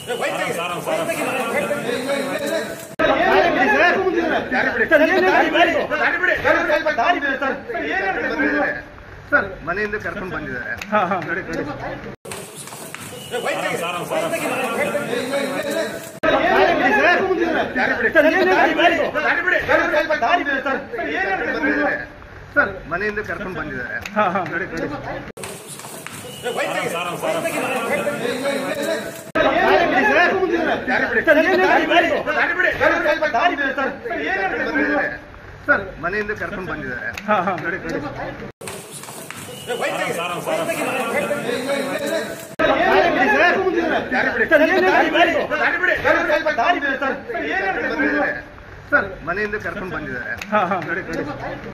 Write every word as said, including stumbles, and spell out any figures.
Sir ಮನೆಯಿಂದ ಕರ್ಕೊಂಡು ಬಂದಿದ್ದಾರೆ. ಸರ್ ಮನೆಯಿಂದ ಕರ್ಕೊಂಡು ಬಂದಿದ್ದಾರೆ. ಸರ್ ಮನೆಯಿಂದ ಕರ್ಕೊಂಡು ಬಂದಿದ್ದಾರೆ. ಸರ್ ಮನೆಯಿಂದ ಕರ್ಕೊಂಡು ಬಂದಿದ್ದಾರೆ.